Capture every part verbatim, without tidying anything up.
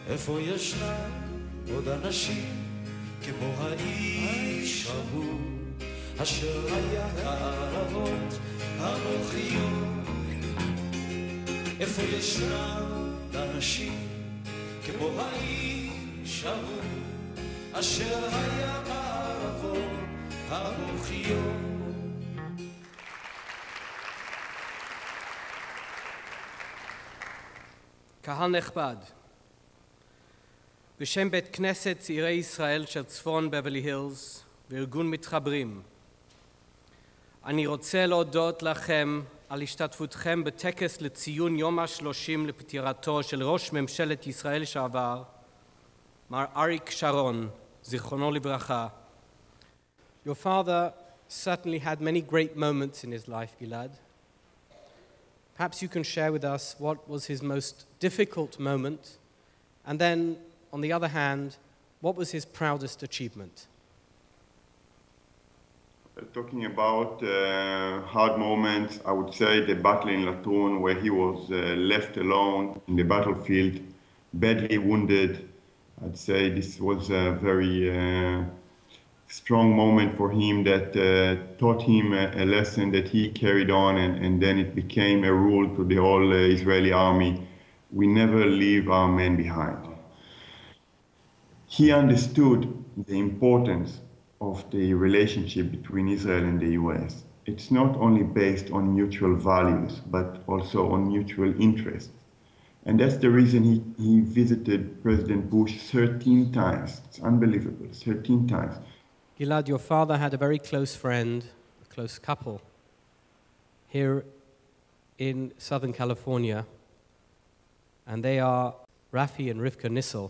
איפה ישנם עוד אנשים כמו האיש ההוא אשר היה הערבות המוחיות? איפה ישנם אנשים כמו האיש ההוא אשר היה הערבות המוחיות? קהל נכבד, בשם בית כנסת צעירי ישראל של צפון בברלי הילס וארגון מתחברים, אני רוצה להודות לכם על השתתפותכם בטקס לציון יום השלושים לפטירתו של ראש ממשלת ישראל לשעבר, מר אריק שרון, זיכרונו לברכה. Your father certainly had many great moments in his life, Gilad. Perhaps you can share with us what was his most difficult moment, and then, on the other hand, what was his proudest achievement? Uh, talking about uh, hard moments, I would say the battle in Latrun, where he was uh, left alone in the battlefield, badly wounded. I'd say this was a very uh, strong moment for him that uh, taught him a, a lesson that he carried on, and, and then it became a rule to the whole uh, Israeli army. We never leave our men behind. He understood the importance of the relationship between Israel and the U S. It's not only based on mutual values, but also on mutual interest. And that's the reason he, he visited President Bush thirteen times. It's unbelievable, thirteen times. Gilad, your father had a very close friend, a close couple, here in Southern California, and they are Rafi and Rivka Nissel.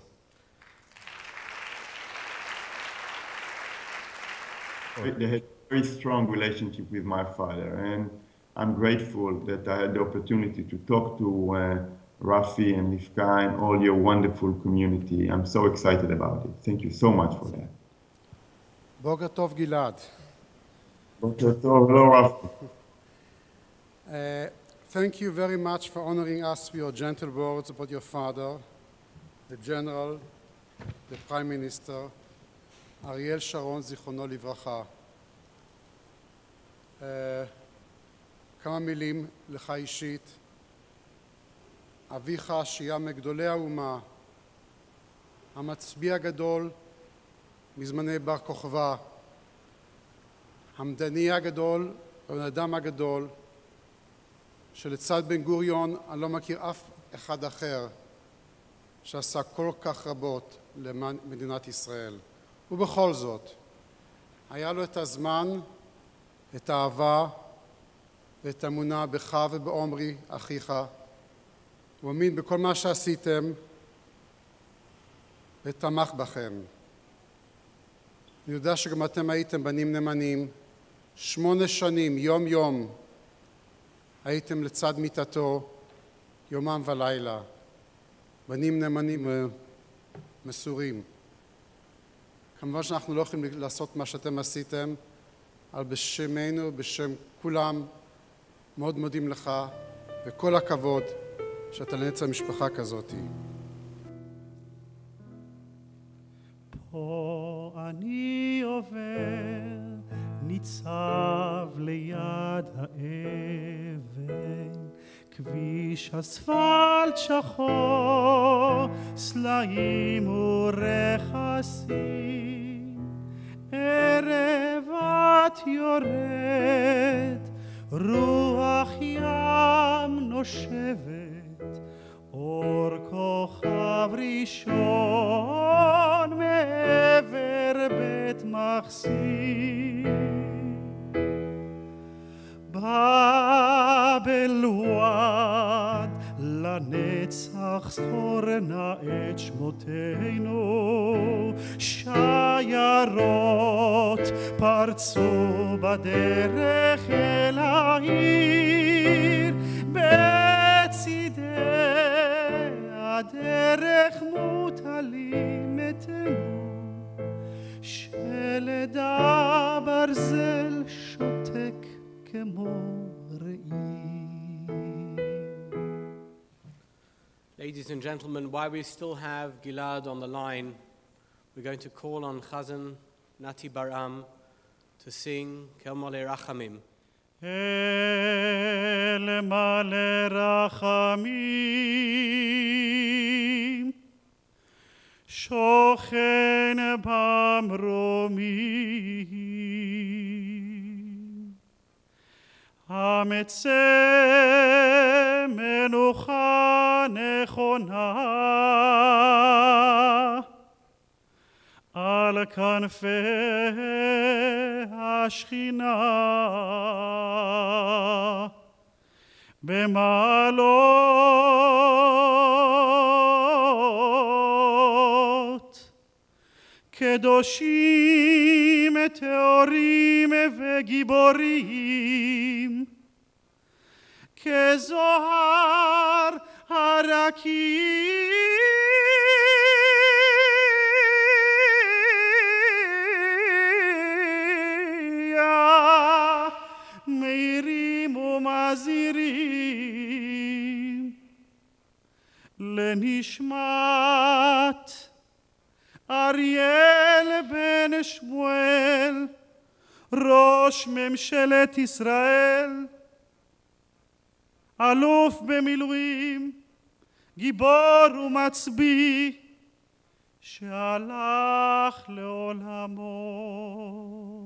They had a very strong relationship with my father, and I'm grateful that I had the opportunity to talk to uh, Rafi and Rivka and all your wonderful community. I'm so excited about it. Thank you so much for that. Boker Tov, Gilad. Boker Tov, hello, Rafi. Uh, thank you very much for honoring us with your gentle words about your father, the General, the Prime Minister, Ariel Sharon, זיכרונו לברכה. Uh, כמה מילים לך אישית. אביך שהיה מגדולי האומה, המצביע הגדול מזמני בר כוכבא, המדעני הגדול והבן אדם הגדול, שלצד בן גוריון אני לא מכיר אף אחד אחר שעשה כל כך רבות למען מדינת ישראל. ובכל זאת, היה לו את הזמן, את האהבה ואת האמונה בך ובעומרי, אחיך. הוא האמין בכל מה שעשיתם ותמך בכם. אני יודע שגם אתם הייתם בנים נאמנים, שמונה שנים, יום יום, הייתם לצד מיטתו, יומם ולילה, בנים נאמנים מסורים. כמובן שאנחנו לא יכולים לעשות מה שאתם עשיתם, אבל בשמנו, בשם כולם, מאוד מודים לך, וכל הכבוד שאתה לנצח משפחה כזאת. פה אני עובר, ניצב ליד האבן, כביש אספלט שחור, סלעים ורכסים, ערב את יורד, רוח ים נושבת, אור כוכב ראשון מעבר בית מחסים. באבל וואד לנצח זכור נא את שמותינו, שיירות פרצו בדרך אל העיר, בצידי הדרך מוטלים מתינו, שלדה ברזל שותק כמו ראי. Ladies and gentlemen, while we still have Gilad on the line, we're going to call on Chazan Nati Baram to sing Kel Male Rachamim. El Male Rachamim Shochen Bamromim Hametzeh Menucha Nechona Al Kanfei Ashchina Bemalot Kedoshim Teorim Vegiborim Kezohar Harakim Mazirim Lenishmat Ariel ben Shmuel Rosh Memshelet Israel Aluf במילואים גיבור ומצביא שהלך לעולמו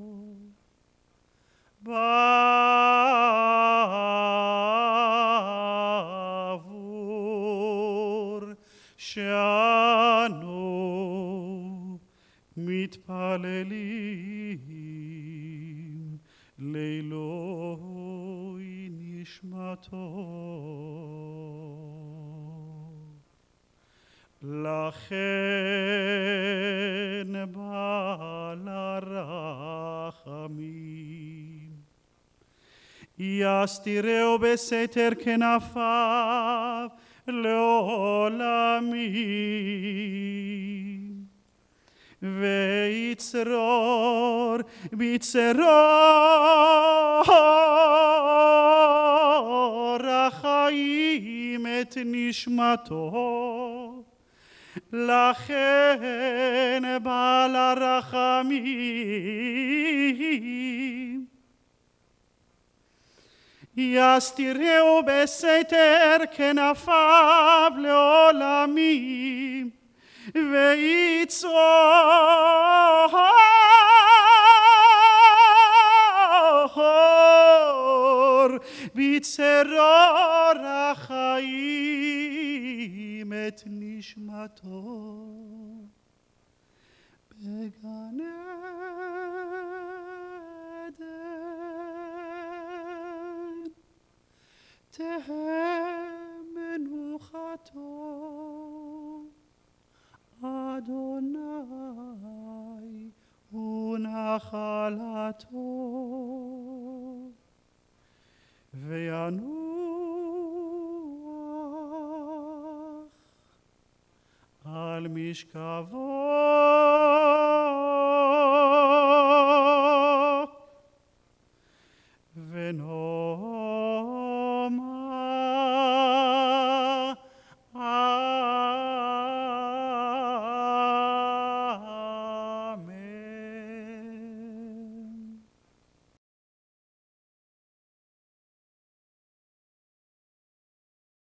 בעבור שאנו מתפללים לעילוי נשמתו. לכן בעל הרחמים יסתירהו בסתר כנפיו לעולמים ויצרור בצרור החיים את נשמתו. לכן בעל הרחמים יסתירהו בסתר כנפיו לעולמים ויצרור בצרור החיים את נשמתו בגן עדן תהא מנוחתו אדוני ונחלתו וינוח על משכבו